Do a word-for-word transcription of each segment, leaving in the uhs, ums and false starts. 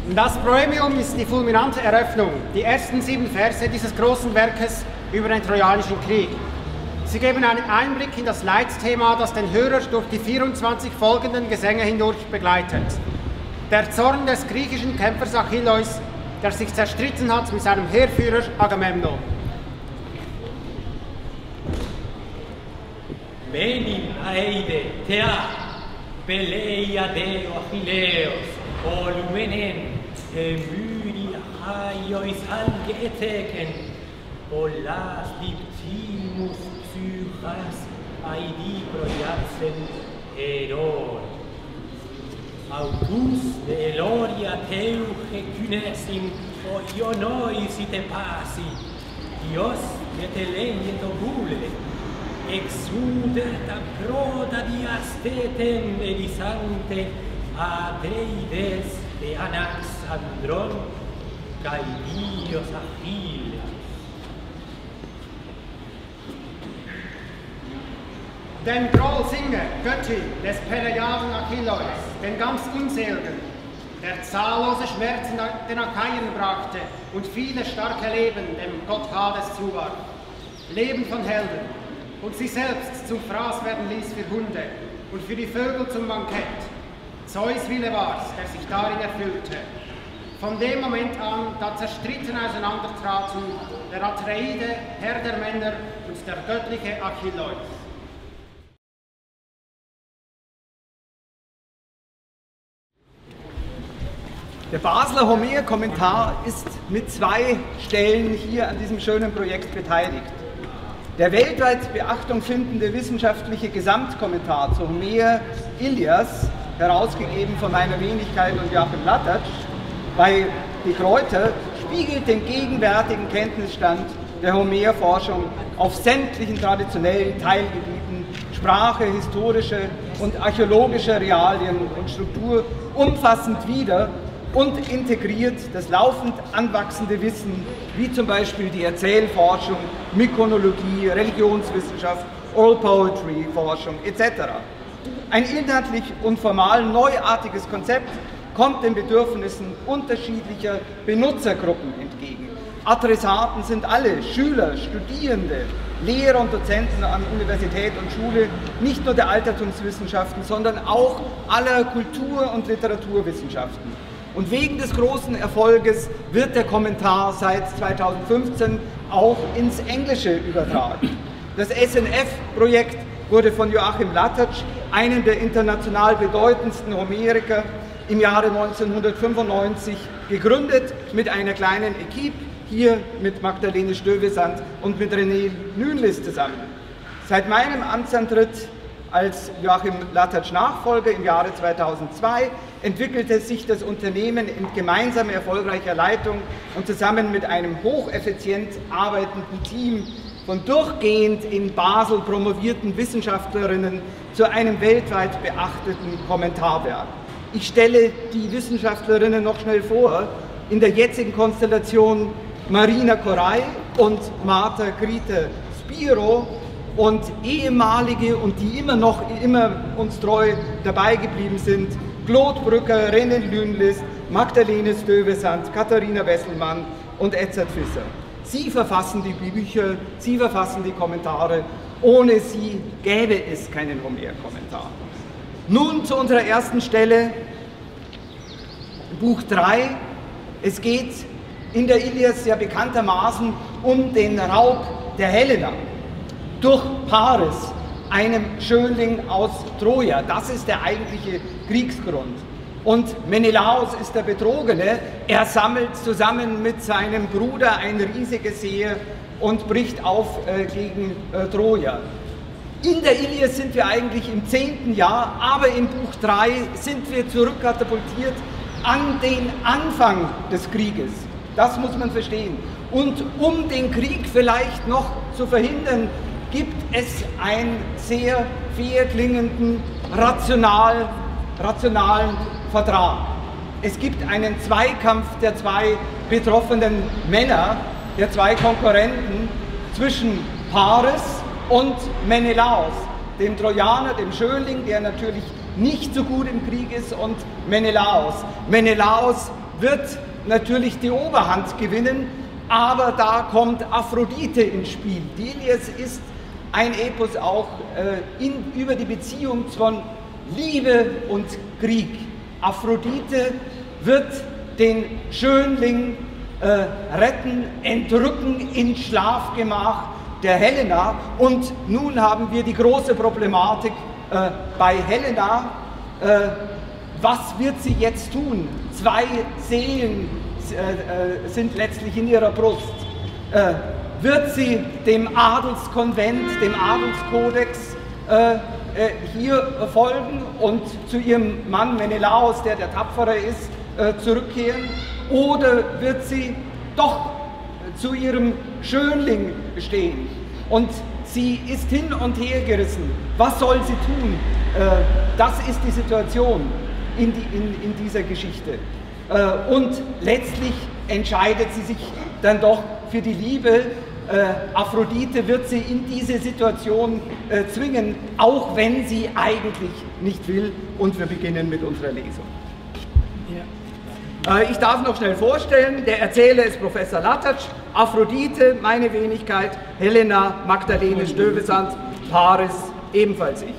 Das Proemium ist die fulminante Eröffnung, die ersten sieben Verse dieses großen Werkes über den Trojanischen Krieg. Sie geben einen Einblick in das Leitthema, das den Hörer durch die vierundzwanzig folgenden Gesänge hindurch begleitet. Der Zorn des griechischen Kämpfers Achilleus, der sich zerstritten hat mit seinem Heerführer Agamemnon. Benim aeide thea, peleia deo Achilleus, olumenen, emyri achaiois angeeteken, olas diptimus psychas aidi proiatzen heron. Autus de eloria teuche cunesim, o ionois ite passi, dios meteleie tobule, exudet a proda di asteten elisante Atreides de Anax Andron, cae dios Achilles. Den Groll singe, Göttin des Peleiaden Achilleus, den ganz Unselgen, der zahllose Schmerzen den Achaien brachte und viele starke Leben dem Gott Hades zuwarf. Leben von Helden und sich selbst zum Fraß werden ließ für Hunde und für die Vögel zum Bankett. Zeus Wille war's, der sich darin erfüllte. Von dem Moment an, da zerstritten auseinandertraten der Atreide, Herr der Männer und der göttliche Achilleus. Der Basler Homer-Kommentar ist mit zwei Stellen hier an diesem schönen Projekt beteiligt. Der weltweit Beachtung findende wissenschaftliche Gesamtkommentar zu Homer Ilias, herausgegeben von meiner Wenigkeit und Joachim Lattatsch, bei De Gruyter, spiegelt den gegenwärtigen Kenntnisstand der Homer-Forschung auf sämtlichen traditionellen Teilgebieten, Sprache, historische und archäologische Realien und Struktur umfassend wider und integriert das laufend anwachsende Wissen, wie zum Beispiel die Erzählforschung, Mykonologie, Religionswissenschaft, Oral Poetry Forschung et cetera. Ein inhaltlich und formal neuartiges Konzept kommt den Bedürfnissen unterschiedlicher Benutzergruppen entgegen. Adressaten sind alle Schüler, Studierende, Lehrer und Dozenten an Universität und Schule, nicht nur der Altertumswissenschaften, sondern auch aller Kultur- und Literaturwissenschaften. Und wegen des großen Erfolges wird der Kommentar seit zweitausendfünfzehn auch ins Englische übertragen. Das S N F-Projekt wurde von Joachim Lattatsch, einem der international bedeutendsten Homeriker, im Jahre neunzehnhundertfünfundneunzig gegründet mit einer kleinen Equipe, hier mit Magdalene Stövesand und mit René Nünlis zusammen. Seit meinem Amtsantritt als Joachim Lattatsch Nachfolger im Jahre zweitausendzwei entwickelte sich das Unternehmen in gemeinsamer erfolgreicher Leitung und zusammen mit einem hocheffizient arbeitenden Team von durchgehend in Basel promovierten Wissenschaftlerinnen zu einem weltweit beachteten Kommentarwerk. Ich stelle die Wissenschaftlerinnen noch schnell vor, in der jetzigen Konstellation Marina Koray und Marta Grete Spiro und ehemalige und die immer noch immer uns treu dabei geblieben sind, Claude Brücker, René Nünlis, Magdalene Stövesand, Katharina Wesselmann und Edzard Visser. Sie verfassen die Bücher, sie verfassen die Kommentare. Ohne sie gäbe es keinen Homer-Kommentar. Nun zu unserer ersten Stelle, Buch drei. Es geht in der Ilias ja bekanntermaßen um den Raub der Helena durch Paris, einem Schönling aus Troja. Das ist der eigentliche Kriegsgrund. Und Menelaos ist der Betrogene. Er sammelt zusammen mit seinem Bruder ein riesiges Heer und bricht auf äh, gegen äh, Troja. In der Ilias sind wir eigentlich im zehnten Jahr, aber im Buch drei sind wir zurückkatapultiert an den Anfang des Krieges. Das muss man verstehen. Und um den Krieg vielleicht noch zu verhindern, gibt es einen sehr fair klingenden, rational, rationalen Vertrag. Es gibt einen Zweikampf der zwei betroffenen Männer, der zwei Konkurrenten zwischen Paris und Menelaos, dem Trojaner, dem Schönling, der natürlich nicht so gut im Krieg ist, und Menelaos. Menelaos wird natürlich die Oberhand gewinnen, aber da kommt Aphrodite ins Spiel. Die Ilias ist ein Epos auch äh, in, über die Beziehung von Liebe und Krieg. Aphrodite wird den Schönling äh, retten, entrücken ins Schlafgemach der Helena, und nun haben wir die große Problematik äh, bei Helena. Äh, was wird sie jetzt tun? Zwei Seelen äh, äh, sind letztlich in ihrer Brust. Äh, wird sie dem Adelskonvent, dem Adelskodex äh, äh, hier folgen und zu ihrem Mann Menelaos, der der Tapfere ist, äh, zurückkehren? Oder wird sie doch zu ihrem Schönling stehen? Und sie ist hin und her gerissen. Was soll sie tun? Äh, das ist die Situation in, die, in, in dieser Geschichte. Äh, und letztlich entscheidet sie sich dann doch für die Liebe. Äh, Aphrodite wird sie in diese Situation äh, zwingen, auch wenn sie eigentlich nicht will. Und wir beginnen mit unserer Lesung. Ja. Äh, ich darf noch schnell vorstellen, der Erzähler ist Professor Latatsch, Aphrodite, meine Wenigkeit, Helena, Magdalene Stövesand, Paris, ebenfalls ich.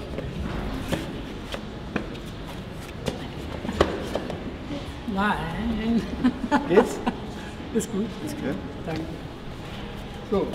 Nein. Geht's? Ist gut. Ist klar. Danke. So.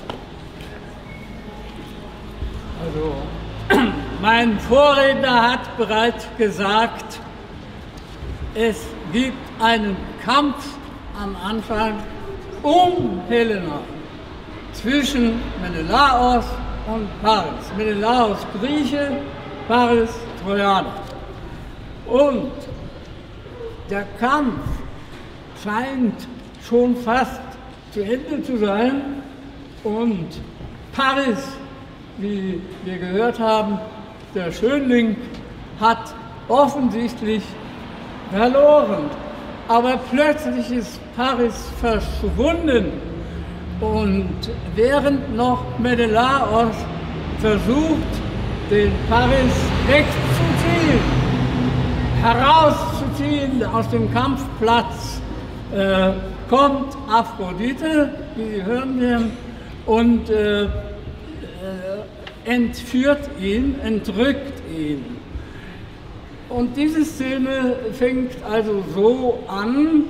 Also, mein Vorredner hat bereits gesagt, es gibt einen Kampf am Anfang um Helena zwischen Menelaos und Paris. Menelaos Grieche, Paris Trojaner. Und der Kampf scheint schon fast zu Ende zu sein und Paris, wie wir gehört haben, der Schönling, hat offensichtlich verloren. Aber plötzlich ist Paris verschwunden und während noch Menelaos versucht, den Paris wegzuziehen, herauszuziehen aus dem Kampfplatz, äh, kommt Aphrodite, wie Sie hören werden, und äh, äh, entführt ihn, entrückt ihn. Und diese Szene fängt also so an,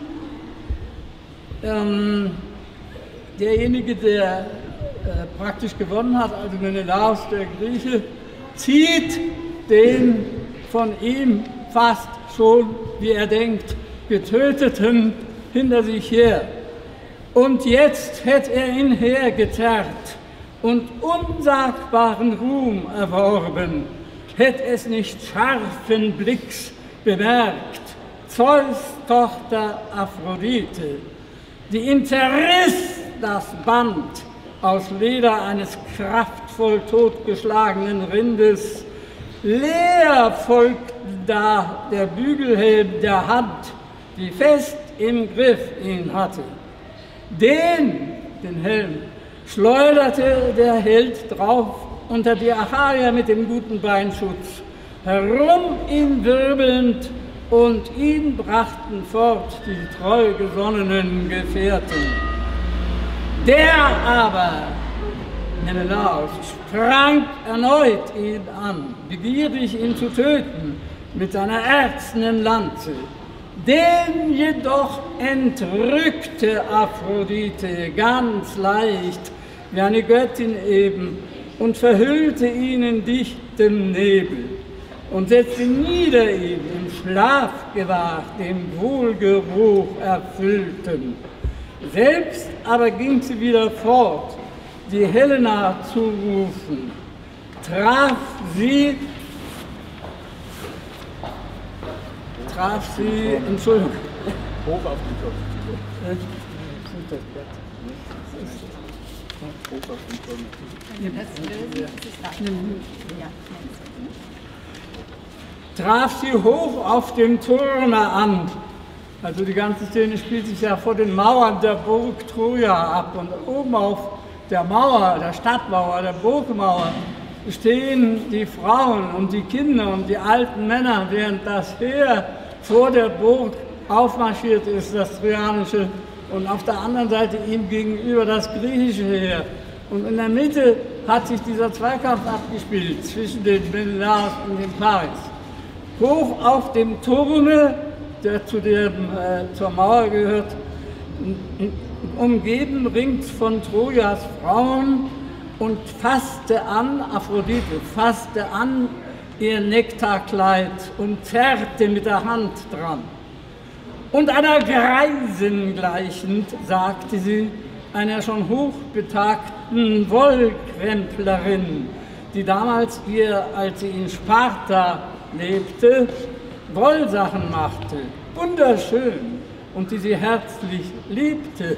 ähm, derjenige, der äh, praktisch gewonnen hat, also Menelaos, der Grieche, zieht den von ihm fast schon, wie er denkt, Getöteten hinter sich her. Und jetzt hätte er ihn hergezerrt und unsagbaren Ruhm erworben, hätte es nicht scharfen Blicks bemerkt, Zeus Tochter Aphrodite, die ihn zerriss das Band aus Leder eines kraftvoll totgeschlagenen Rindes. Leer folgt da der Bügelhelm der Hand, die fest im Griff ihn hatte. Den, den Helm, schleuderte der Held drauf unter die Achaier mit dem guten Beinschutz, herum ihn wirbelnd, und ihn brachten fort die treu gesonnenen Gefährten. Der aber, Menelaos, sprang erneut ihn an, begierig ihn zu töten mit seiner erzenen Lanze. Den jedoch entrückte Aphrodite ganz leicht, wie eine Göttin eben, und verhüllte ihn in dichtem Nebel und setzte nieder ihn im Schlafgewach, dem Wohlgeruch erfüllten. Selbst aber ging sie wieder fort, die Helena zu rufen, traf sie, traf sie, Entschuldigung, Hoch auf den Kopf. Hoch auf den Kopf. Traf sie hoch auf dem Turner an. Also die ganze Szene spielt sich ja vor den Mauern der Burg Troja ab. Und oben auf der Mauer, der Stadtmauer, der Burgmauer, stehen die Frauen und die Kinder und die alten Männer, während das Heer vor der Burg aufmarschiert ist, das trojanische, und auf der anderen Seite ihm gegenüber das griechische Heer. Und in der Mitte hat sich dieser Zweikampf abgespielt zwischen den Menelaos und den Paris. Hoch auf dem Turme, der zu dem, äh, zur Mauer gehört, umgeben rings von Trojas Frauen, und fasste an, Aphrodite fasste an ihr Nektarkleid und zerrte mit der Hand dran. Und einer Greisin gleichend, sagte sie, einer schon hochbetagten Wollkremplerin, die damals ihr, als sie in Sparta lebte, Wollsachen machte, wunderschön, und die sie herzlich liebte.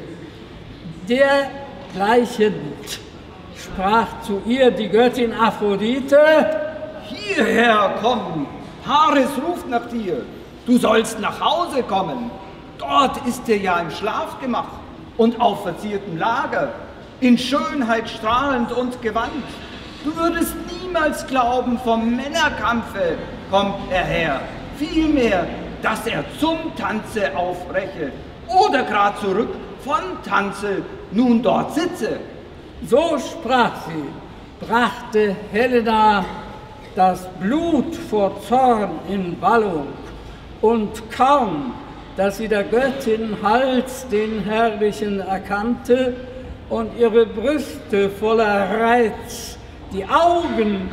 Dergleichend sprach zu ihr die Göttin Aphrodite: Hierher komm, Paris ruft nach dir, du sollst nach Hause kommen. Dort ist dir ja im Schlafgemach und auf verziertem Lager, in Schönheit strahlend und gewandt. Du würdest niemals glauben, vom Männerkampfe kommt er her, vielmehr, dass er zum Tanze aufbreche oder grad zurück von Tanze nun dort sitze. So sprach sie, brachte Helena das Blut vor Zorn in Wallung, und kaum, dass sie der Göttin Hals den Herrlichen erkannte und ihre Brüste voller Reiz, die Augen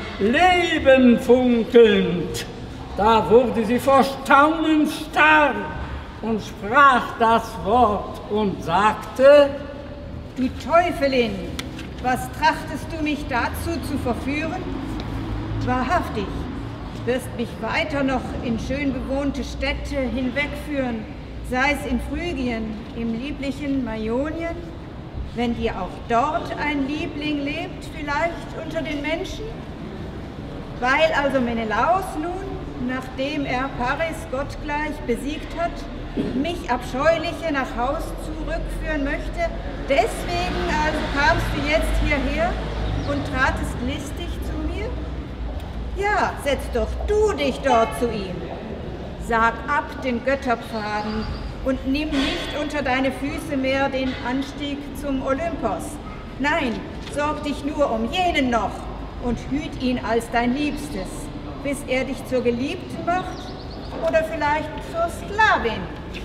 lebenfunkelnd, da wurde sie vor Staunen starr und sprach das Wort und sagte: Du Teufelin, was trachtest du mich dazu zu verführen? Wahrhaftig, wirst mich weiter noch in schön bewohnte Städte hinwegführen, sei es in Phrygien, im lieblichen Maionien, wenn dir auch dort ein Liebling lebt, vielleicht unter den Menschen? Weil also Menelaos nun, nachdem er Paris gottgleich besiegt hat, mich Abscheuliche nach Haus zurückführen möchte, deswegen also kamst du jetzt hierher und tratest listig zu mir? Ja, setz doch du dich dort zu ihm. Sag ab den Götterpfaden und nimm nicht unter deine Füße mehr den Anstieg zum Olympos. Nein, sorg dich nur um jenen noch und hüt ihn als dein Liebstes, bis er dich zur Geliebten macht oder vielleicht zur Sklavin.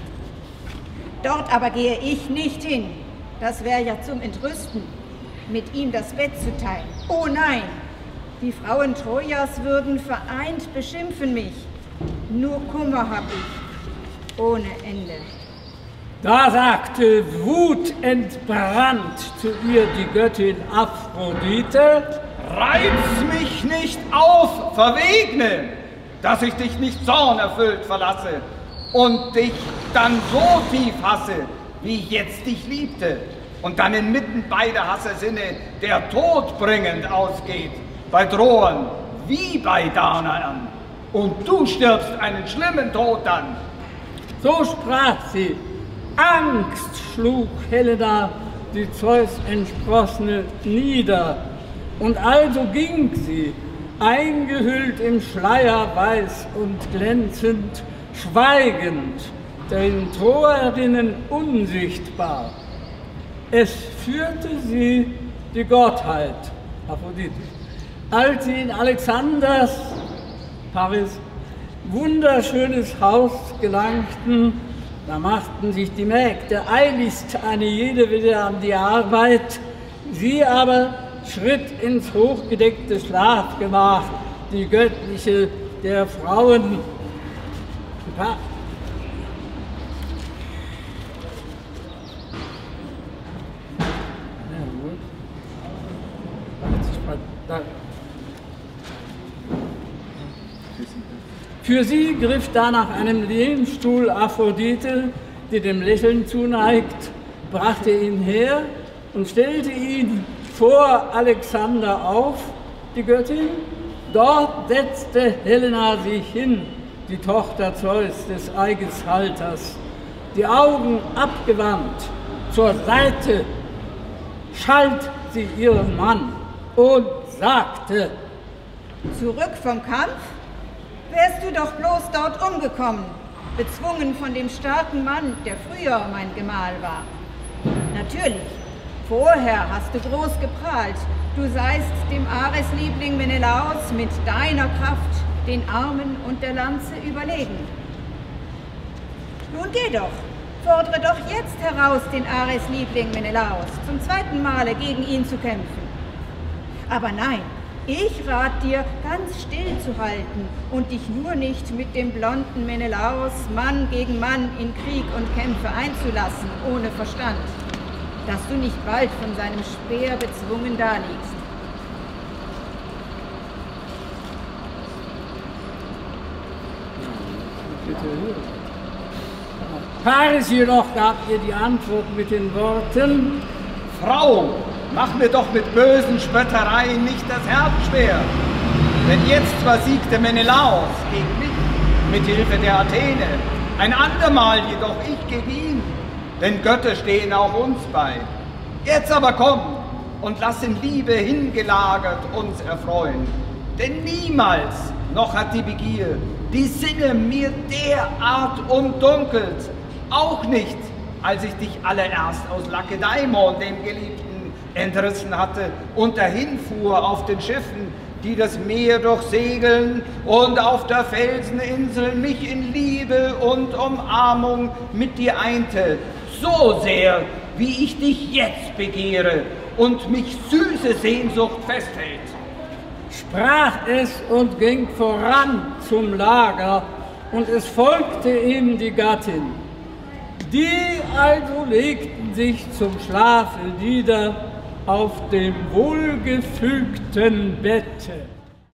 Dort aber gehe ich nicht hin, das wäre ja zum Entrüsten, mit ihm das Bett zu teilen. Oh nein, die Frauen Trojas würden vereint beschimpfen mich. Nur Kummer hab ich, ohne Ende. Da sagte wutentbrannt zu ihr die Göttin Aphrodite: Reiz mich nicht auf, Verwegne, dass ich dich nicht zornerfüllt verlasse und dich dann so tief hasse, wie ich jetzt dich liebte, und dann inmitten beider Hassersinne der Tod bringend ausgeht, bei Troern wie bei Danaern, und du stirbst einen schlimmen Tod dann. So sprach sie. Angst schlug Helena die Zeus entsprossene nieder, und also ging sie, eingehüllt im Schleier weiß und glänzend, schweigend, den Troerinnen unsichtbar. Es führte sie die Gottheit, Aphrodite. Als sie in Alexanders, Paris, wunderschönes Haus gelangten, da machten sich die Mägde eiligst eine jede wieder an die Arbeit. Sie aber schritt ins hochgedeckte Schlafgemach, die göttliche der Frauen. Für sie griff da nach einem Lehnstuhl Aphrodite, die dem Lächeln zuneigt, brachte ihn her und stellte ihn vor Alexander auf, die Göttin. Dort setzte Helena sich hin, die Tochter Zeus des Eigeshalters, die Augen abgewandt zur Seite, schalt sie ihren Mann und sagte: Zurück vom Kampf? Wärst du doch bloß dort umgekommen, bezwungen von dem starken Mann, der früher mein Gemahl war. Natürlich, vorher hast du groß geprahlt, du seist dem Ares-Liebling Menelaos mit deiner Kraft den Armen und der Lanze überlegen. Nun geh doch, fordere doch jetzt heraus den Ares-Liebling Menelaos, zum zweiten Male gegen ihn zu kämpfen. Aber nein, ich rat dir, ganz still zu halten und dich nur nicht mit dem blonden Menelaos Mann gegen Mann in Krieg und Kämpfe einzulassen, ohne Verstand, dass du nicht bald von seinem Speer bezwungen daliegst. Paris jedoch gab ihr die Antwort mit den Worten: Frau, mach mir doch mit bösen Spöttereien nicht das Herz schwer. Denn jetzt zwar siegte Menelaos gegen mich mit Hilfe der Athene, ein andermal jedoch ich gegen ihn, denn Götter stehen auch uns bei. Jetzt aber komm und lass in Liebe hingelagert uns erfreuen, denn niemals noch hat die Begier die Sinne mir derart umdunkelt, auch nicht, als ich dich allererst aus Lakedaimon, dem Geliebten, entrissen hatte und dahin fuhr auf den Schiffen, die das Meer durchsegeln und auf der Felseninsel mich in Liebe und Umarmung mit dir einte, so sehr, wie ich dich jetzt begehre und mich süße Sehnsucht festhält. Sprach es und ging voran zum Lager, und es folgte ihm die Gattin. Die also legten sich zum Schlafe nieder auf dem wohlgefügten Bette.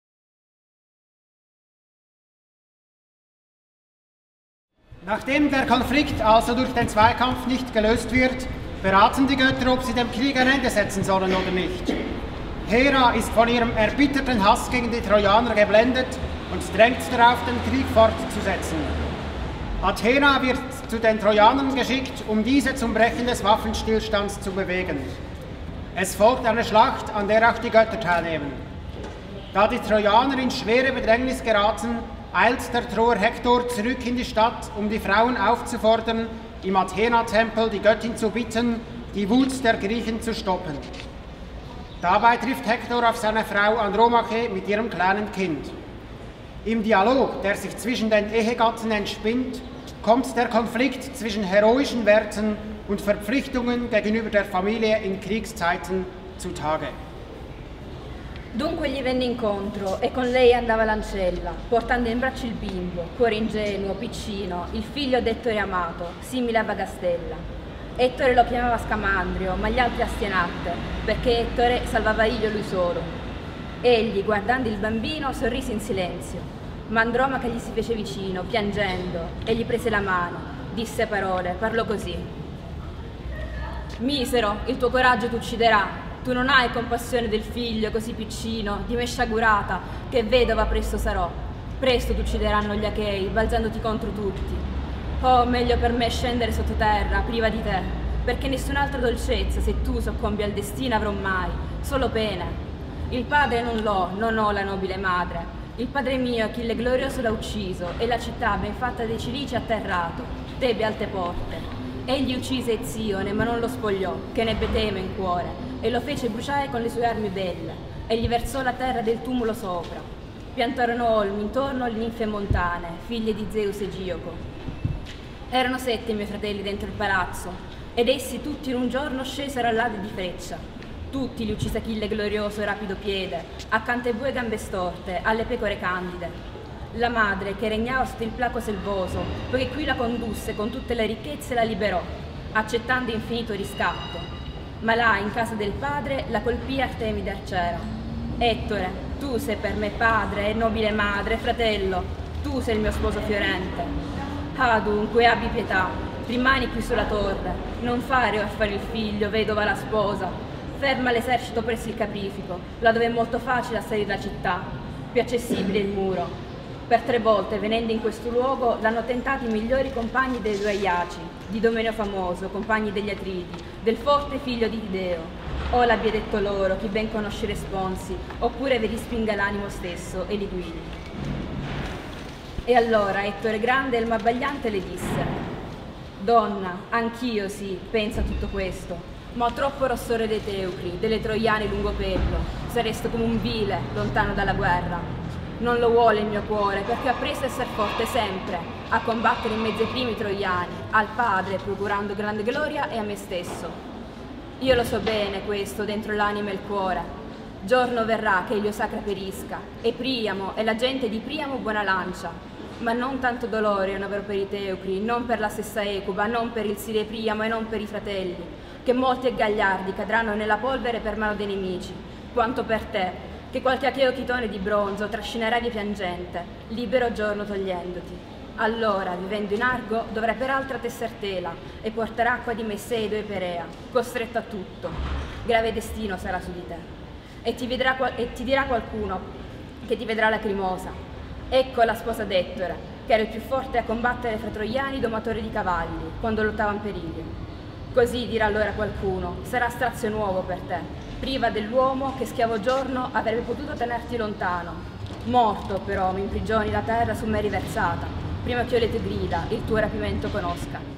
Nachdem der Konflikt also durch den Zweikampf nicht gelöst wird, beraten die Götter, ob sie dem Krieg ein Ende setzen sollen oder nicht. Hera ist von ihrem erbitterten Hass gegen die Trojaner geblendet und drängt darauf, den Krieg fortzusetzen. Athena wird zu den Trojanern geschickt, um diese zum Brechen des Waffenstillstands zu bewegen. Es folgt eine Schlacht, an der auch die Götter teilnehmen. Da die Trojaner in schwere Bedrängnis geraten, eilt der Troer Hektor zurück in die Stadt, um die Frauen aufzufordern, im Athena-Tempel die Göttin zu bitten, die Wut der Griechen zu stoppen. Dabei trifft Hektor auf seine Frau Andromache mit ihrem kleinen Kind. Im Dialog, der sich zwischen den Ehegatten entspinnt, kommt der Konflikt zwischen heroischen Werten und Verpflichtungen gegenüber der Familie in Kriegszeiten zutage. Dunque gli venne incontro e con lei andava l'ancella, portando in braccio il bimbo, cuore ingenuo, piccino, il figlio d'Ettore amato, simile a Bagastella. Ettore lo chiamava Scamandrio, ma gli altri Astianatte, perché Ettore salvava Ilio lui solo. Egli, guardando il bambino, sorrise in silenzio, ma Andromaca gli si fece vicino, piangendo, e gli prese la mano, disse parole, parlò così. Misero, il tuo coraggio ti ucciderà. Tu non hai compassione del figlio così piccino, di me sciagurata, che vedova presto sarò. Presto ti uccideranno gli Achei, balzandoti contro tutti. Oh, meglio per me scendere sottoterra, priva di te, perché nessun'altra dolcezza, se tu soccombi al destino, avrò mai, solo pena. Il padre non l'ho, non ho la nobile madre. Il padre mio, Achille glorioso, l'ha ucciso, e la città, ben fatta dei Cilici, atterrato, Tebe alte porte. Egli uccise Ezione, ma non lo spogliò, che ne ebbe tema in cuore, e lo fece bruciare con le sue armi belle, e gli versò la terra del tumulo sopra. Piantarono olmi intorno alle ninfe montane, figlie di Zeus e Gioco. Erano sette i miei fratelli dentro il palazzo, ed essi tutti in un giorno scesero all'ade di freccia. Tutti li uccise Achille glorioso e rapido piede, accanto ai bue gambe storte, alle pecore candide. La madre, che regnava sotto il placo selvoso, poiché qui la condusse con tutte le ricchezze, la liberò, accettando infinito riscatto. Ma là, in casa del padre, la colpì Artemide arciera. Ettore, tu sei per me padre e nobile madre, fratello, tu sei il mio sposo fiorente. Ah, dunque, abbi pietà, rimani qui sulla torre, non fare orfare il figlio, vedova la sposa. Ferma l'esercito presso il Caprifico, là dove è molto facile assalire la città, più accessibile il muro. Per tre volte, venendo in questo luogo, l'hanno tentato i migliori compagni dei due Aiaci, di Domeneo famoso, compagni degli Atridi, del forte figlio di Tideo. O l'abbia detto loro, chi ben conosce i responsi, oppure ve li spinga l'animo stesso e li guidi. E allora Ettore Grande e il Mabbagliante le disse: donna, anch'io sì, penso a tutto questo, ma ho troppo rossore dei teucri, delle troiane lungo pello, sareste come un vile, lontano dalla guerra. Non lo vuole il mio cuore, perché ho appreso a essere forte sempre, a combattere in mezzo ai primi troiani, al padre, procurando grande gloria, e a me stesso. Io lo so bene questo, dentro l'anima e il cuore. Giorno verrà che Elio Sacra perisca, e Priamo, e la gente di Priamo buona lancia. Ma non tanto dolore hanno avrò per i teucri, non per la stessa Ecuba, non per il Sire Priamo e non per i fratelli, che molti e gagliardi cadranno nella polvere per mano dei nemici, quanto per te, che qualche acheo chitone di bronzo trascinerai piangente, libero giorno togliendoti. Allora, vivendo in Argo, dovrai peraltro tesser tela e portare acqua di Messedo e Perea, costretto a tutto. Grave destino sarà su di te. E ti, vedrà, e ti dirà qualcuno che ti vedrà lacrimosa. Ecco la sposa d'Ettore, che era il più forte a combattere fra troiani domatore di cavalli, quando lottavano per Ilio. Così dirà allora qualcuno, sarà strazio nuovo per te, priva dell'uomo che schiavo giorno avrebbe potuto tenerti lontano. Morto però mi imprigioni la terra su me riversata, prima che io le tue grida, il tuo rapimento conosca.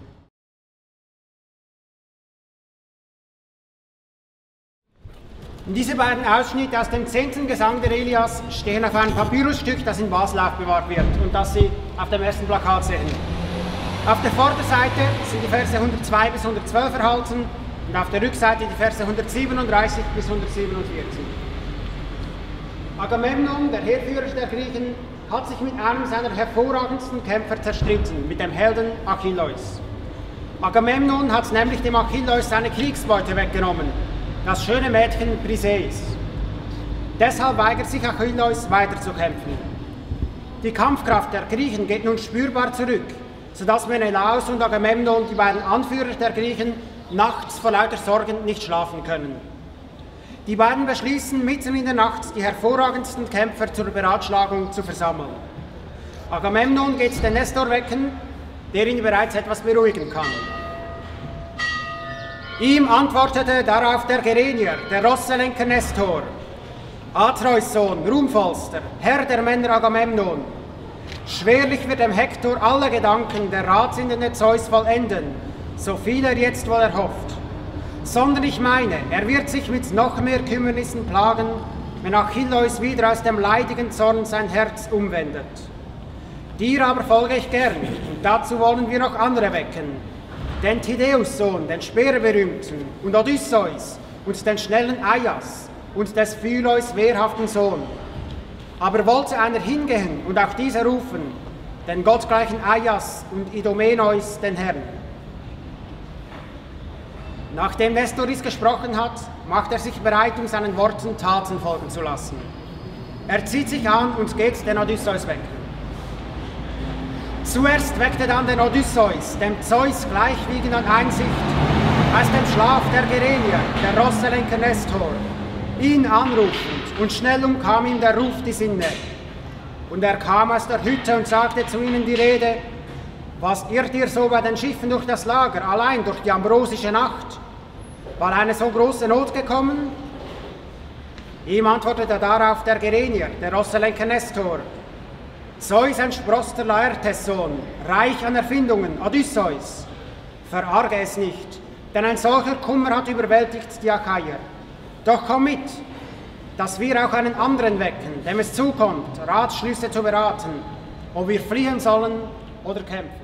Diese beiden Ausschnitte aus dem zehnten Gesang der Elias stehen auf einem Papyrusstück, das in Basel aufbewahrt wird und das Sie auf dem ersten Plakat sehen. Auf der Vorderseite sind die Verse hundertzwei bis hundertzwölf erhalten und auf der Rückseite die Verse hundertsiebenunddreißig bis hundertsiebenundvierzig. Agamemnon, der Heerführer der Griechen, hat sich mit einem seiner hervorragendsten Kämpfer zerstritten, mit dem Helden Achilleus. Agamemnon hat nämlich dem Achilleus seine Kriegsbeute weggenommen, das schöne Mädchen Briseis. Deshalb weigert sich Achilleus weiterzukämpfen. Die Kampfkraft der Griechen geht nun spürbar zurück, sodass Menelaos und Agamemnon, die beiden Anführer der Griechen, nachts vor lauter Sorgen nicht schlafen können. Die beiden beschließen, mitten in der Nacht die hervorragendsten Kämpfer zur Beratschlagung zu versammeln. Agamemnon geht den Nestor wecken, der ihn bereits etwas beruhigen kann. Ihm antwortete darauf der Gerenier, der Rosselenker Nestor: Atreus Sohn, ruhmvollster, Herr der Männer Agamemnon, schwerlich wird dem Hektor alle Gedanken der ratssinnende Zeus vollenden, so viel er jetzt wohl erhofft. Sondern ich meine, er wird sich mit noch mehr Kümmernissen plagen, wenn Achilleus wieder aus dem leidigen Zorn sein Herz umwendet. Dir aber folge ich gern, und dazu wollen wir noch andere wecken. Den Tydeus Sohn, den Speerberühmten, und Odysseus, und den schnellen Aias, und des Phyleus wehrhaften Sohn. Aber wollte einer hingehen und auch dieser rufen, den gottgleichen Aias und Idomeneus, den Herrn. Nachdem Nestor dies gesprochen hat, macht er sich bereit, um seinen Worten Taten folgen zu lassen. Er zieht sich an und geht den Odysseus weg. Zuerst weckte dann den Odysseus, dem Zeus gleichwiegend an Einsicht, aus dem Schlaf der Gerenier, der Rosselenker Nestor, ihn anrufend, und schnell umkam ihm der Ruf die Sinne. Und er kam aus der Hütte und sagte zu ihnen die Rede: Was irrt ihr so bei den Schiffen durch das Lager, allein durch die ambrosische Nacht? War eine so große Not gekommen? Ihm antwortete darauf der Gerenier, der Rosselenker Nestor: Zeus, ein Spross der Laertes Sohn, reich an Erfindungen, Odysseus, verarge es nicht, denn ein solcher Kummer hat überwältigt die Achaier. Doch komm mit, dass wir auch einen anderen wecken, dem es zukommt, Ratschlüsse zu beraten, ob wir fliehen sollen oder kämpfen.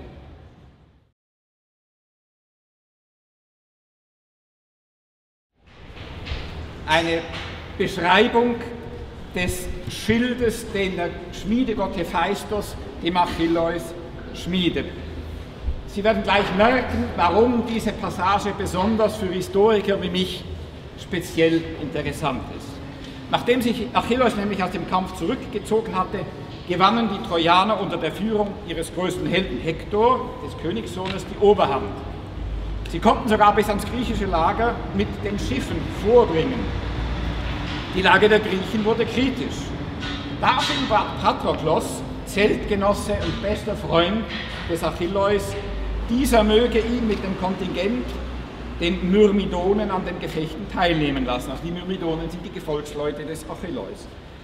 Eine Beschreibung des Schildes, den der Schmiedegott Hephaistos dem Achilleus schmiedet. Sie werden gleich merken, warum diese Passage besonders für Historiker wie mich speziell interessant ist. Nachdem sich Achilleus nämlich aus dem Kampf zurückgezogen hatte, gewannen die Trojaner unter der Führung ihres größten Helden Hektor, des Königssohnes, die Oberhand. Sie konnten sogar bis ans griechische Lager mit den Schiffen vordringen. Die Lage der Griechen wurde kritisch. Daraufhin bat Patroklos, Zeltgenosse und bester Freund des Achilleus, dieser möge ihn mit dem Kontingent, den Myrmidonen, an den Gefechten teilnehmen lassen. Also die Myrmidonen sind die Gefolgsleute des Achilleus.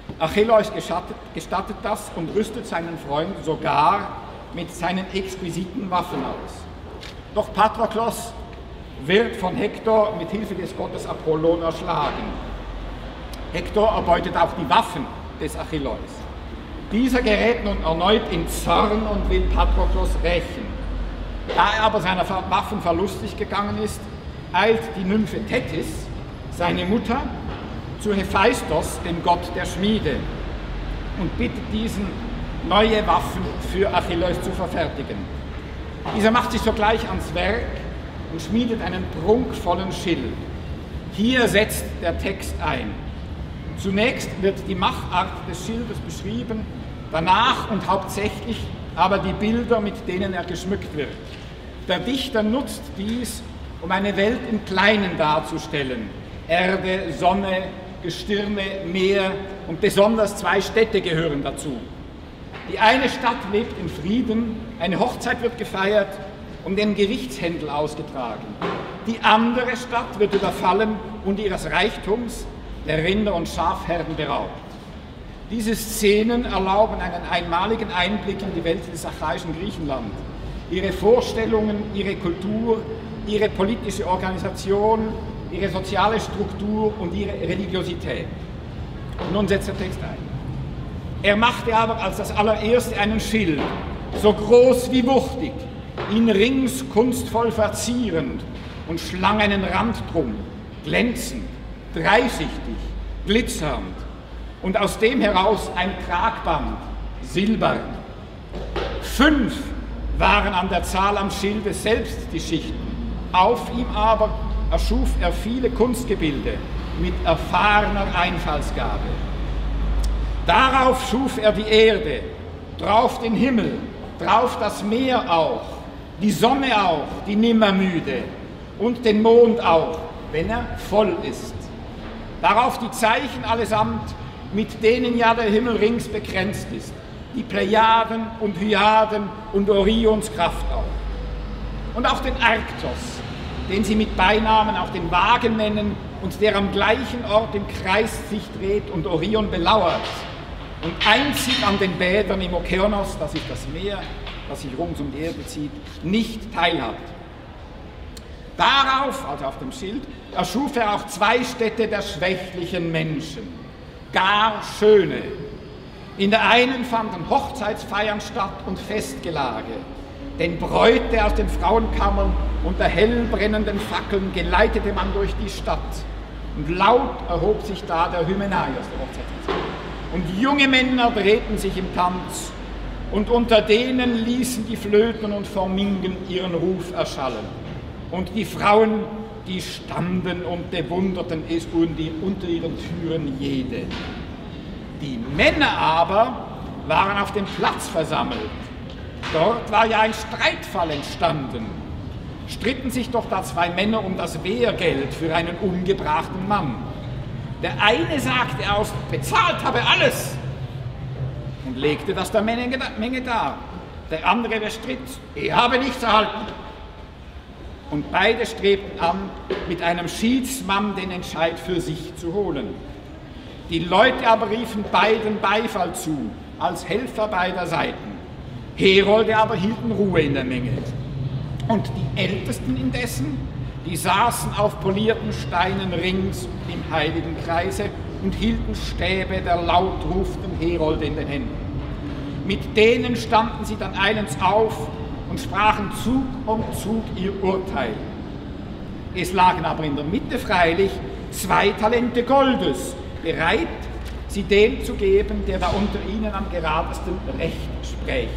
Achilleus gestattet, gestattet das und rüstet seinen Freund sogar mit seinen exquisiten Waffen aus. Doch Patroklos wird von Hektor mit Hilfe des Gottes Apollon erschlagen. Hektor erbeutet auch die Waffen des Achilleus. Dieser gerät nun erneut in Zorn und will Patroklos rächen. Da er aber seiner Waffen verlustig gegangen ist, eilt die Nymphe Tethys, seine Mutter, zu Hephaistos, dem Gott der Schmiede, und bittet diesen, neue Waffen für Achilleus zu verfertigen. Dieser macht sich sogleich ans Werk und schmiedet einen prunkvollen Schild. Hier setzt der Text ein. Zunächst wird die Machart des Schildes beschrieben, danach und hauptsächlich aber die Bilder, mit denen er geschmückt wird. Der Dichter nutzt dies, um eine Welt im Kleinen darzustellen. Erde, Sonne, Gestirne, Meer und besonders zwei Städte gehören dazu. Die eine Stadt lebt in Frieden, eine Hochzeit wird gefeiert und ein Gerichtshändel ausgetragen. Die andere Stadt wird überfallen und ihres Reichtums, der Rinder- und Schafherden, beraubt. Diese Szenen erlauben einen einmaligen Einblick in die Welt des archaischen Griechenland, ihre Vorstellungen, ihre Kultur, ihre politische Organisation, ihre soziale Struktur und ihre Religiosität. Und nun setzt der Text ein. Er machte aber als das allererste einen Schild, so groß wie wuchtig, ihn rings kunstvoll verzierend und schlang einen Rand drum, glänzend, dreisichtig, glitzernd, und aus dem heraus ein Tragband, silbern. Fünf waren an der Zahl am Schilde selbst die Schichten. Auf ihm aber erschuf er viele Kunstgebilde mit erfahrener Einfallsgabe. Darauf schuf er die Erde, drauf den Himmel, drauf das Meer auch, die Sonne auch, die nimmermüde, und den Mond auch, wenn er voll ist. Darauf die Zeichen allesamt, mit denen ja der Himmel rings begrenzt ist, die Plejaden und Hyaden und Orions Kraft auch. Und auch den Arktos, den sie mit Beinamen auch den Wagen nennen und der am gleichen Ort im Kreis sich dreht und Orion belauert und einzig an den Bädern im Okeanos, das ist das Meer, das sich rund um die Erde zieht, nicht teilhat. Darauf, also auf dem Schild, erschuf er auch zwei Städte der schwächlichen Menschen, gar schöne. In der einen fanden Hochzeitsfeiern statt und Festgelage, denn Bräute aus den Frauenkammern unter hellbrennenden Fackeln geleitete man durch die Stadt. Und laut erhob sich da der Hymenaios, der Hochzeitsgesang. Und junge Männer drehten sich im Tanz, und unter denen ließen die Flöten und Formingen ihren Ruf erschallen. Und die Frauen, die standen und bewunderten es unter ihren Türen jede. Die Männer aber waren auf dem Platz versammelt. Dort war ja ein Streitfall entstanden. Stritten sich doch da zwei Männer um das Wehrgeld für einen umgebrachten Mann. Der eine sagte aus, bezahlt habe alles, und legte das der Menge dar. Der andere bestritt, er habe nichts erhalten. Und beide strebten an, mit einem Schiedsmann den Entscheid für sich zu holen. Die Leute aber riefen beiden Beifall zu, als Helfer beider Seiten. Herolde aber hielten Ruhe in der Menge. Und die Ältesten indessen, die saßen auf polierten Steinen rings im heiligen Kreise und hielten Stäbe der laut rufenden Herolde in den Händen. Mit denen standen sie dann eilends auf und sprachen Zug um Zug ihr Urteil. Es lagen aber in der Mitte freilich zwei Talente Goldes, bereit, sie dem zu geben, der da unter ihnen am geradesten Recht spräche.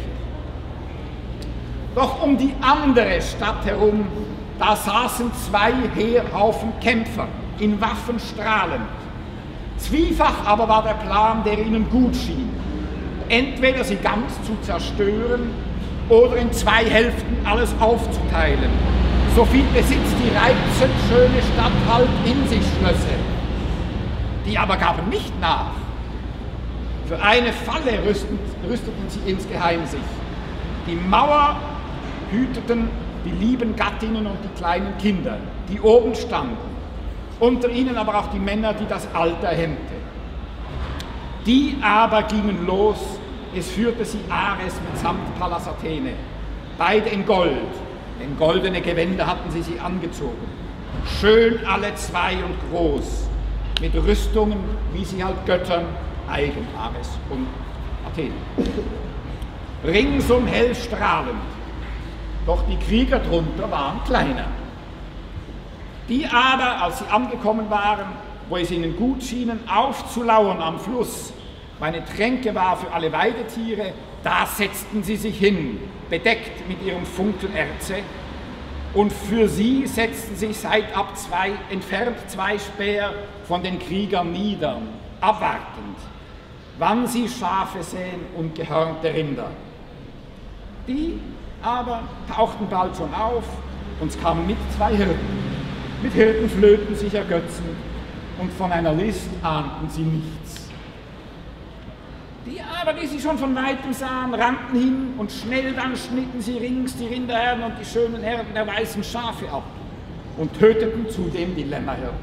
Doch um die andere Stadt herum, da saßen zwei Heerhaufen Kämpfer in Waffen strahlend. Zwiefach aber war der Plan, der ihnen gut schien, entweder sie ganz zu zerstören oder in zwei Hälften alles aufzuteilen, so viel Besitz die reizend schöne Stadt halt in sich schlösse. Die aber gaben nicht nach. Für eine Falle rüsteten, rüsteten sie insgeheim sich. Die Mauer hüteten die lieben Gattinnen und die kleinen Kinder, die oben standen, unter ihnen aber auch die Männer, die das Alter hemmte. Die aber gingen los, es führte sie Ares mitsamt Pallas Athene, beide in Gold, denn goldene Gewänder hatten sie sich angezogen, schön alle zwei und groß, mit Rüstungen, wie sie halt Göttern eigen, Ares und Athen. Ringsum hell strahlend, doch die Krieger drunter waren kleiner. Die aber, als sie angekommen waren, wo es ihnen gut schienen, aufzulauern am Fluss, wo eine Tränke war für alle Weidetiere, da setzten sie sich hin, bedeckt mit ihrem Funkelerze, und für sie setzten sich seitab zwei, entfernt zwei Speer von den Kriegern nieder, abwartend, wann sie Schafe sähen und gehörnte Rinder. Die aber tauchten bald schon auf und kamen mit zwei Hirten. Mit Hirtenflöten sich ergötzen, und von einer List ahnten sie nichts. Die aber, die sie schon von Weitem sahen, rannten hin, und schnell dann schnitten sie rings die Rinderherden und die schönen Herden der weißen Schafe ab und töteten zudem die Lämmerhirten.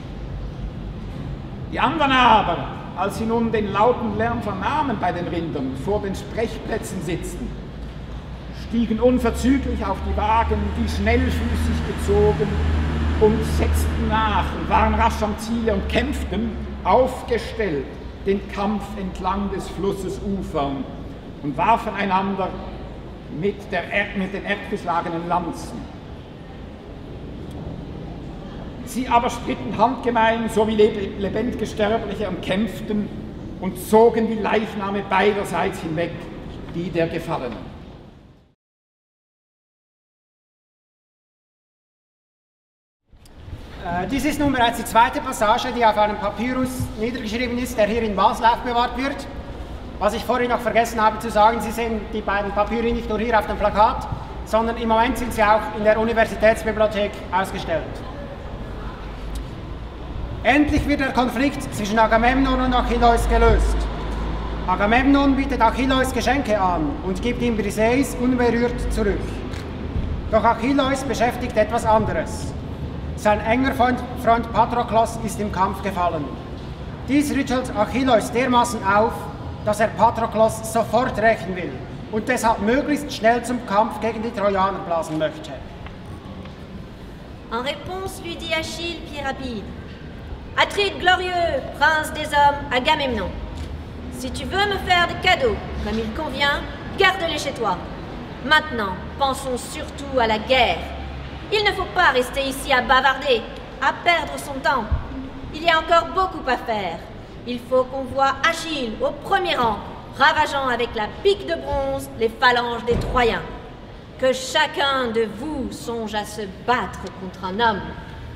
Die anderen aber, als sie nun den lauten Lärm vernahmen bei den Rindern, vor den Sprechplätzen sitzten, stiegen unverzüglich auf die Wagen, die schnellfüßig gezogen, und setzten nach und waren rasch am Ziele und kämpften, aufgestellt, den Kampf entlang des Flusses Ufern und warfen einander mit, der er mit den erdbeschlagenen Lanzen. Sie aber stritten handgemein, so wie lebendige Sterbliche, und kämpften und zogen die Leichname beiderseits hinweg, die der Gefallenen. Dies ist nun bereits die zweite Passage, die auf einem Papyrus niedergeschrieben ist, der hier in Basel aufbewahrt wird. Was ich vorhin noch vergessen habe zu sagen, Sie sehen die beiden Papyri nicht nur hier auf dem Plakat, sondern im Moment sind sie auch in der Universitätsbibliothek ausgestellt. Endlich wird der Konflikt zwischen Agamemnon und Achilleus gelöst. Agamemnon bietet Achilleus Geschenke an und gibt ihm Briseis unberührt zurück. Doch Achilleus beschäftigt etwas anderes. Sein enger Freund, Freund Patroklos ist im Kampf gefallen. Dies rüttelt Achilleus dermaßen auf, dass er Patroklos sofort rächen will und deshalb möglichst schnell zum Kampf gegen die Trojaner blasen möchte. En réponse lui dit Achille pied rapide: Atride glorieux, prince des hommes, Agamemnon, si tu veux me faire des cadeaux comme il convient, garde-les chez toi. Maintenant, pensons surtout à la guerre. Il ne faut pas rester ici à bavarder, à perdre son temps. Il y a encore beaucoup à faire. Il faut qu'on voie Achille au premier rang, ravageant avec la pique de bronze les phalanges des Troyens. Que chacun de vous songe à se battre contre un homme.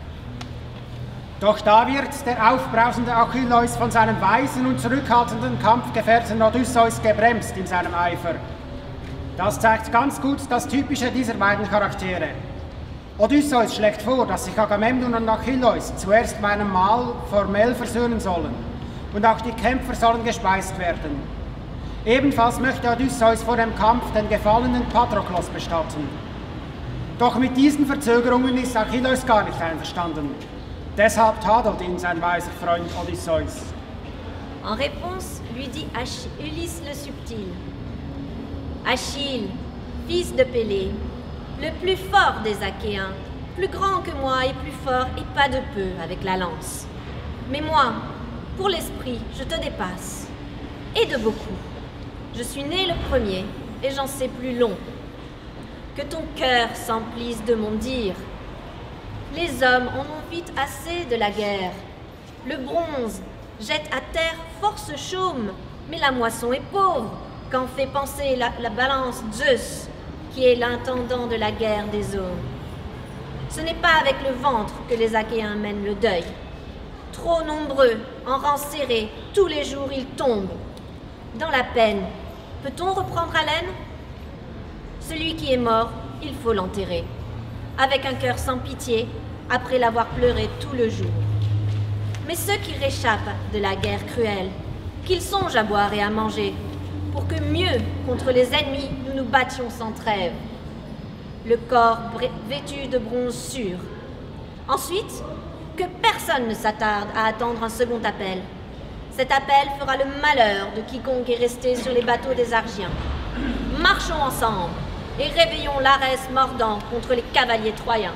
Doch da wird der aufbrausende Achilleus von seinem weisen und zurückhaltenden Kampfgefährten Odysseus gebremst in seinem Eifer. Das zeigt ganz gut das Typische dieser beiden Charaktere. Odysseus schlägt vor, dass sich Agamemnon und Achilleus zuerst bei einem Mahl formell versöhnen sollen und auch die Kämpfer sollen gespeist werden. Ebenfalls möchte Odysseus vor dem Kampf den gefallenen Patroklos bestatten. Doch mit diesen Verzögerungen ist Achilleus gar nicht einverstanden. Deshalb tadelt ihn sein weiser Freund Odysseus. En réponse, lui dit Ach- Ulysse le subtil: Achille, fils de Pélée, le plus fort des Achéens, plus grand que moi et plus fort et pas de peu avec la lance. Mais moi, pour l'esprit, je te dépasse, et de beaucoup. Je suis né le premier, et j'en sais plus long. Que ton cœur s'emplisse de mon dire. Les hommes en ont vite assez de la guerre. Le bronze jette à terre force chaume, mais la moisson est pauvre, qu'en fait penser la, la balance Zeus, qui est l'intendant de la guerre des eaux. Ce n'est pas avec le ventre que les Achéens mènent le deuil. Trop nombreux, en rang serré, tous les jours ils tombent. Dans la peine, peut-on reprendre haleine? Celui qui est mort, il faut l'enterrer, avec un cœur sans pitié, après l'avoir pleuré tout le jour. Mais ceux qui réchappent de la guerre cruelle, qu'ils songent à boire et à manger, pour que mieux, contre les ennemis, nous nous battions sans trêve. Le corps vêtu de bronze sûr. Ensuite, que personne ne s'attarde à attendre un second appel. Cet appel fera le malheur de quiconque est resté sur les bateaux des Argiens. Marchons ensemble et réveillons l'Arès mordant contre les cavaliers troyens.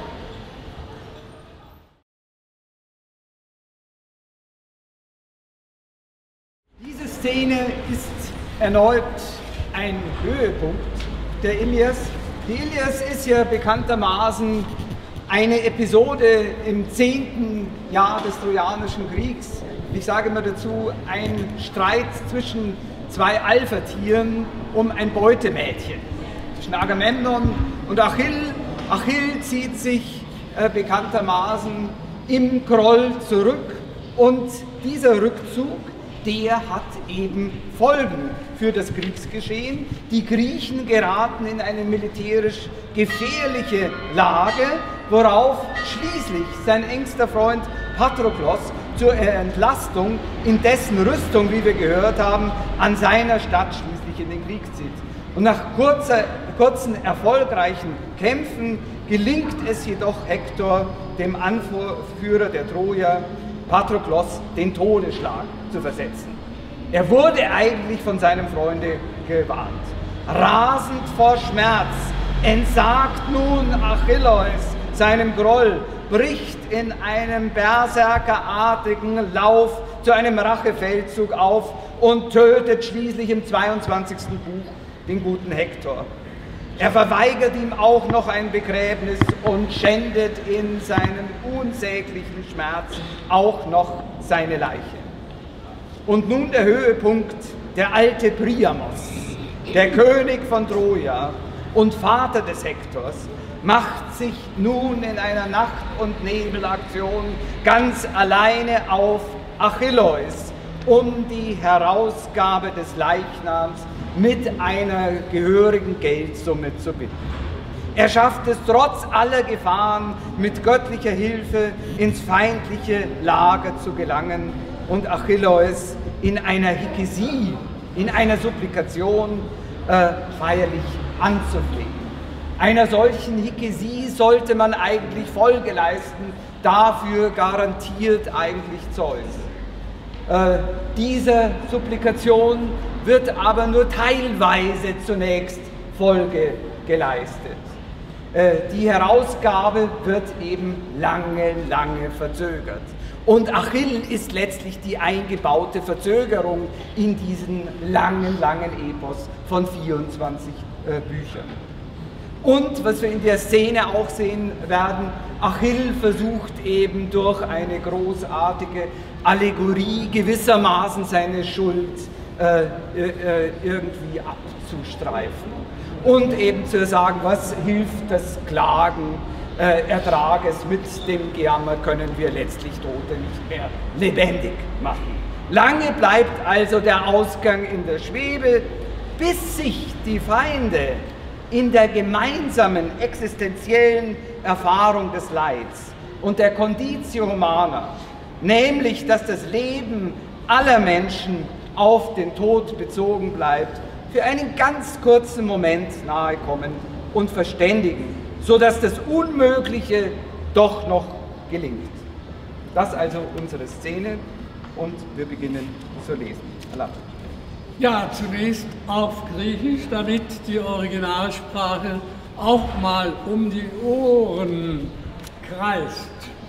Diese Szene ist erneut ein Höhepunkt der Ilias. Die Ilias ist ja bekanntermaßen eine Episode im zehnten Jahr des Trojanischen Kriegs. Ich sage immer dazu, ein Streit zwischen zwei Alpha-Tieren um ein Beutemädchen. Zwischen Agamemnon und Achill. Achill zieht sich äh, bekanntermaßen im Groll zurück und dieser Rückzug, der hat eben Folgen für das Kriegsgeschehen. Die Griechen geraten in eine militärisch gefährliche Lage, worauf schließlich sein engster Freund Patroklos zur Entlastung in dessen Rüstung, wie wir gehört haben, an seiner Stadt schließlich in den Krieg zieht. Und nach kurzer, kurzen erfolgreichen Kämpfen gelingt es jedoch Hektor, dem Anführer der Trojer, Patroklos, den Todesschlag zu versetzen. Er wurde eigentlich von seinem Freunde gewarnt. Rasend vor Schmerz entsagt nun Achilleus seinem Groll, bricht in einem berserkerartigen Lauf zu einem Rachefeldzug auf und tötet schließlich im zweiundzwanzigsten Buch den guten Hektor. Er verweigert ihm auch noch ein Begräbnis und schändet in seinem unsäglichen Schmerz auch noch seine Leiche. Und nun der Höhepunkt, der alte Priamos, der König von Troja und Vater des Hektors, macht sich nun in einer Nacht- und Nebelaktion ganz alleine auf Achilleus, um die Herausgabe des Leichnams mit einer gehörigen Geldsumme zu bitten. Er schafft es trotz aller Gefahren mit göttlicher Hilfe ins feindliche Lager zu gelangen und Achilleus in einer Hikesie, in einer Supplikation äh, feierlich anzuflehen. Einer solchen Hikesie sollte man eigentlich Folge leisten, dafür garantiert eigentlich Zeus. Äh, diese Supplikation wird aber nur teilweise zunächst Folge geleistet. Äh, die Herausgabe wird eben lange, lange verzögert. Und Achill ist letztlich die eingebaute Verzögerung in diesen langen, langen Epos von vierundzwanzig äh, Büchern. Und was wir in der Szene auch sehen werden, Achill versucht eben durch eine großartige Allegorie gewissermaßen seine Schuld äh, äh, irgendwie abzustreifen. Und eben zu sagen, was hilft das Klagen, äh, Ertrag es, mit dem Gejammer können wir letztlich Tote nicht mehr lebendig machen. Lange bleibt also der Ausgang in der Schwebe, bis sich die Feinde in der gemeinsamen existenziellen Erfahrung des Leids und der Conditio Humana, nämlich dass das Leben aller Menschen auf den Tod bezogen bleibt, für einen ganz kurzen Moment nahe kommen und verständigen, sodass das Unmögliche doch noch gelingt. Das also unsere Szene und wir beginnen zu lesen. Allah. Ja, zunächst auf Griechisch, damit die Originalsprache auch mal um die Ohren kreist.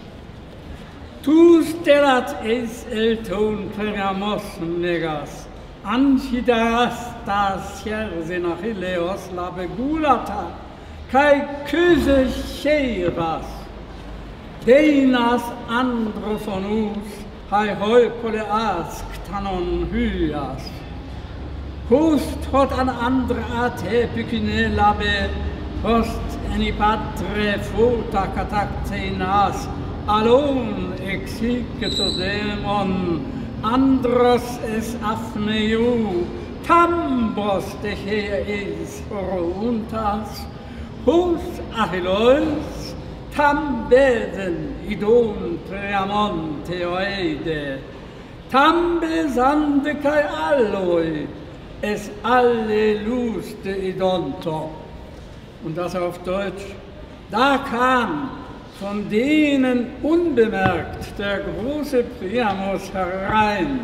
Tous telat eis elton periamos negas, anchidas tas hiersen Achilleos labegulata, kai kyse cheiras, deinas androphonus, hai hoi poleas ktanon hyas. Host hot an andre ate pykine labe, host eni patre fota kataktenas, alon exicito demon, andros es aphneu, tambos teche es horuntas, host Achilleus, tam beden idon Priamon theoide, tam besande kai alloi, es alle luste idonto. Und das auf Deutsch. Da kam von denen unbemerkt der große Priamos herein,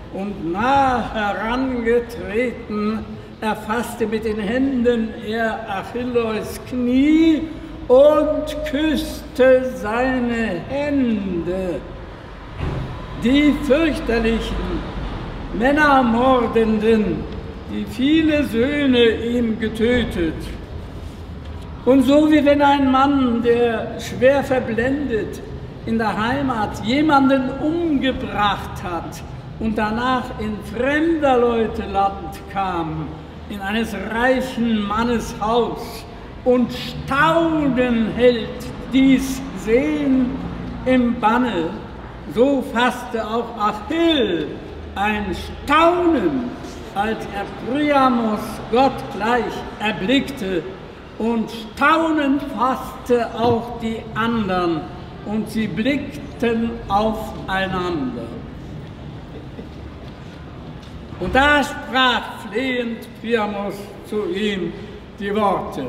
und nah herangetreten, erfasste mit den Händen er Achilleus Knie und küsste seine Hände. Die fürchterlichen Männermordenden, die viele Söhne ihm getötet. Und so wie wenn ein Mann, der schwer verblendet in der Heimat jemanden umgebracht hat und danach in fremder Leute Land kam, in eines reichen Mannes Haus und Staunen hält dies Sehen im Banne, so fasste auch Achill ein Staunen, als er Priamos Gott gleich erblickte, und staunend fasste auch die andern, und sie blickten aufeinander. Und da sprach flehend Priamos zu ihm die Worte: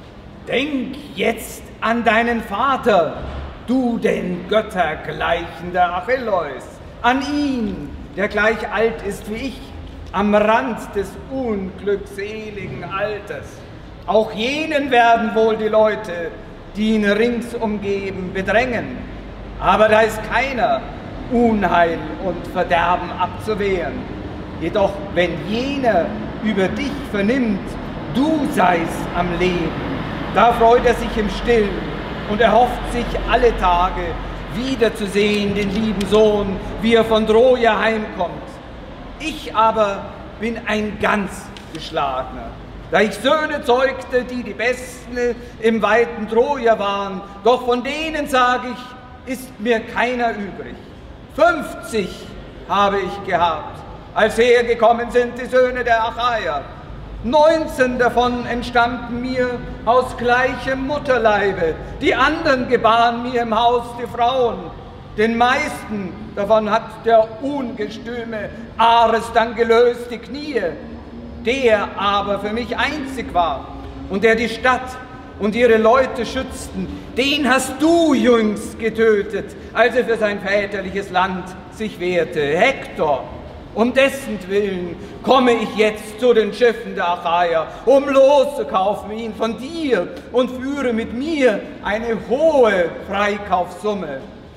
Denk jetzt an deinen Vater, du den göttergleichender Achilleus, an ihn, der gleich alt ist wie ich, am Rand des unglückseligen Alters. Auch jenen werden wohl die Leute, die ihn rings umgeben, bedrängen. Aber da ist keiner, Unheil und Verderben abzuwehren. Jedoch, wenn jener über dich vernimmt, du seist am Leben, da freut er sich im Stillen und erhofft sich alle Tage wiederzusehen, den lieben Sohn, wie er von Troja heimkommt. Ich aber bin ein ganz Geschlagener, da ich Söhne zeugte, die die Besten im weiten Troja waren, doch von denen, sage ich, ist mir keiner übrig. Fünfzig habe ich gehabt, als hergekommen sind die Söhne der Achaier. Neunzehn davon entstammten mir aus gleichem Mutterleibe, die anderen gebaren mir im Haus die Frauen. Den meisten davon hat der ungestüme Ares dann gelöst die Knie, der aber für mich einzig war und der die Stadt und ihre Leute schützten, den hast du jüngst getötet, als er für sein väterliches Land sich wehrte, Hektor. Um dessen Willen komme ich jetzt zu den Schiffen der Achaier, um loszukaufen ihn von dir und führe mit mir eine hohe Freikaufssumme.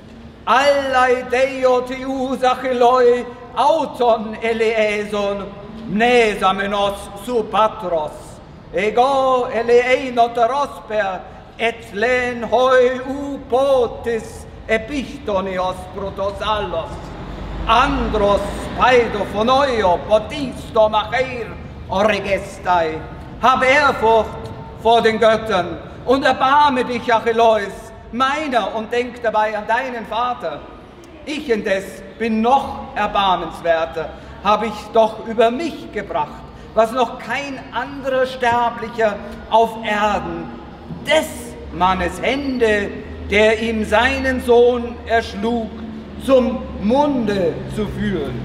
Allai Deo Theus Achilloi auton eleeson mnesamenos su patros, ego eleeinoteros per et len hoi upotis epichtonios protosallos. Andros paidophonoio potisto macheir oregestai. Hab Ehrfurcht vor den Göttern und erbarme dich, Achilleus, meiner, und denk dabei an deinen Vater. Ich indes bin noch erbarmenswerter, habe ich doch über mich gebracht, was noch kein anderer Sterblicher auf Erden, des Mannes Hände, der ihm seinen Sohn erschlug, zum Munde zu führen.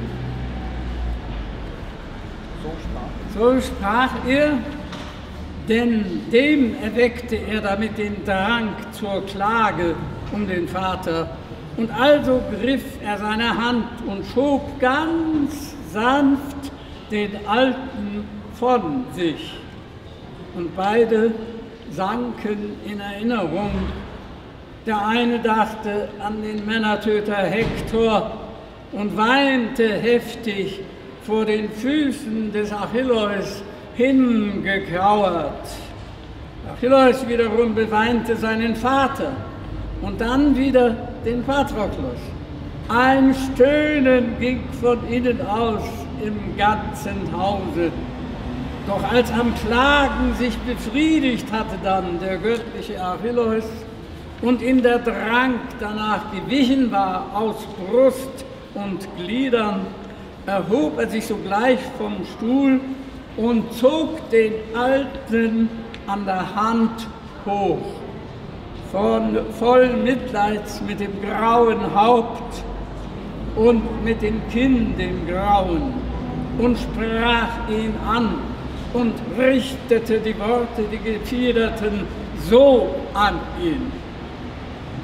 So sprach er, denn dem erweckte er damit den Drang zur Klage um den Vater. Und also griff er seine Hand und schob ganz sanft den Alten von sich. Und beide sanken in Erinnerung. Der eine dachte an den Männertöter Hektor und weinte heftig vor den Füßen des Achilleus hingekauert. Achilleus wiederum beweinte seinen Vater und dann wieder den Patroklos. Ein Stöhnen ging von ihnen aus im ganzen Hause. Doch als am Klagen sich befriedigt hatte dann der göttliche Achilleus und in der Drang danach gewichen war aus Brust und Gliedern, erhob er sich sogleich vom Stuhl und zog den Alten an der Hand hoch, von voll Mitleids mit dem grauen Haupt und mit dem Kinn dem grauen, und sprach ihn an und richtete die Worte, die gefiederten, so an ihn.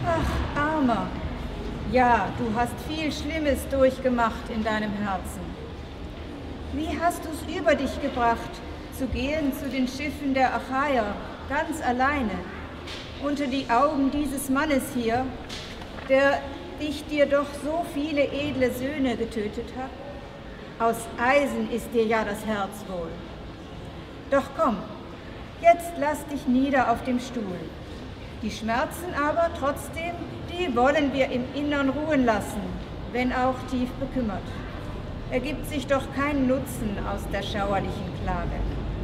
Ach, Armer, ja, du hast viel Schlimmes durchgemacht in deinem Herzen. Wie hast du es über dich gebracht, zu gehen zu den Schiffen der Achaier, ganz alleine, unter die Augen dieses Mannes hier, der dich dir doch so viele edle Söhne getötet hat? Aus Eisen ist dir ja das Herz wohl. Doch komm, jetzt lass dich nieder auf dem Stuhl. Die Schmerzen aber trotzdem, die wollen wir im Innern ruhen lassen, wenn auch tief bekümmert. Ergibt sich doch kein Nutzen aus der schauerlichen Klage.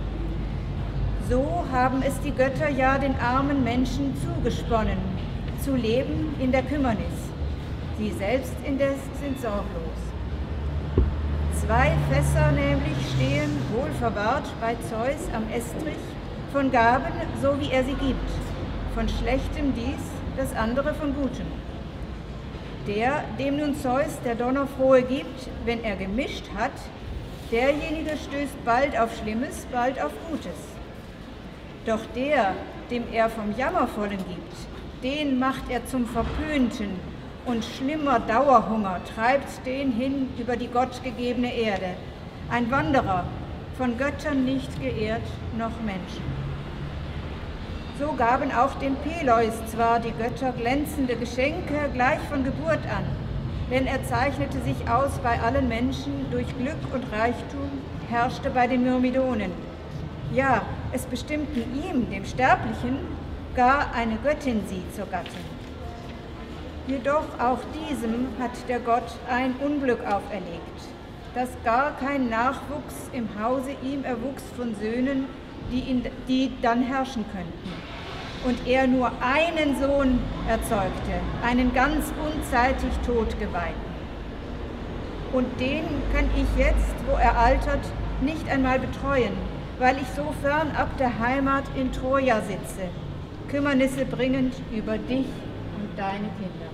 So haben es die Götter ja den armen Menschen zugesponnen, zu leben in der Kümmernis. Sie selbst indes sind sorglos. Zwei Fässer nämlich stehen wohl verwahrt bei Zeus am Estrich, von Gaben, so wie er sie gibt, von Schlechtem dies, das andere von Gutem. Der, dem nun Zeus der Donnerfrohe gibt, wenn er gemischt hat, derjenige stößt bald auf Schlimmes, bald auf Gutes. Doch der, dem er vom Jammervollen gibt, den macht er zum Verpöhnten, und schlimmer Dauerhunger treibt den hin über die gottgegebene Erde, ein Wanderer, von Göttern nicht geehrt, noch Menschen. So gaben auch den Peleus zwar die Götter glänzende Geschenke gleich von Geburt an, denn er zeichnete sich aus bei allen Menschen durch Glück und Reichtum, herrschte bei den Myrmidonen. Ja, es bestimmten ihm, dem Sterblichen, gar eine Göttin sie zur Gattin. Jedoch auch diesem hat der Gott ein Unglück auferlegt, dass gar kein Nachwuchs im Hause ihm erwuchs von Söhnen, die, ihn, die dann herrschen könnten. Und er nur einen Sohn erzeugte, einen ganz unzeitig Todgeweihten. Und den kann ich jetzt, wo er altert, nicht einmal betreuen, weil ich so fern ab der Heimat in Troja sitze, Kümmernisse bringend über dich und deine Kinder.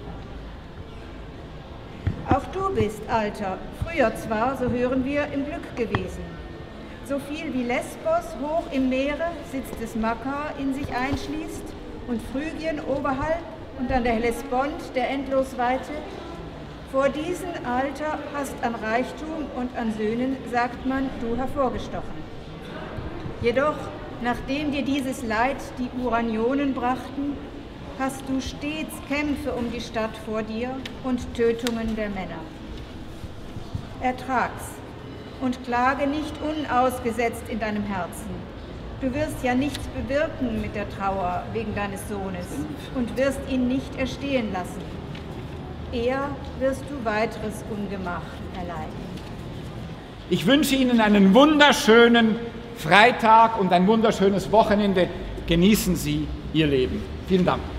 Auch du bist, Alter, früher zwar, so hören wir, im Glück gewesen. So viel wie Lesbos hoch im Meere sitzt des Makar in sich einschließt und Phrygien oberhalb und dann der Hellespont, der endlos weitet. Vor diesem Alter hast an Reichtum und an Söhnen, sagt man, du hervorgestochen. Jedoch, nachdem dir dieses Leid die Uranionen brachten, hast du stets Kämpfe um die Stadt vor dir und Tötungen der Männer. Ertrag's und klage nicht unausgesetzt in deinem Herzen. Du wirst ja nichts bewirken mit der Trauer wegen deines Sohnes und wirst ihn nicht erstehen lassen. Eher wirst du weiteres Ungemach erleiden. Ich wünsche Ihnen einen wunderschönen Freitag und ein wunderschönes Wochenende. Genießen Sie Ihr Leben. Vielen Dank.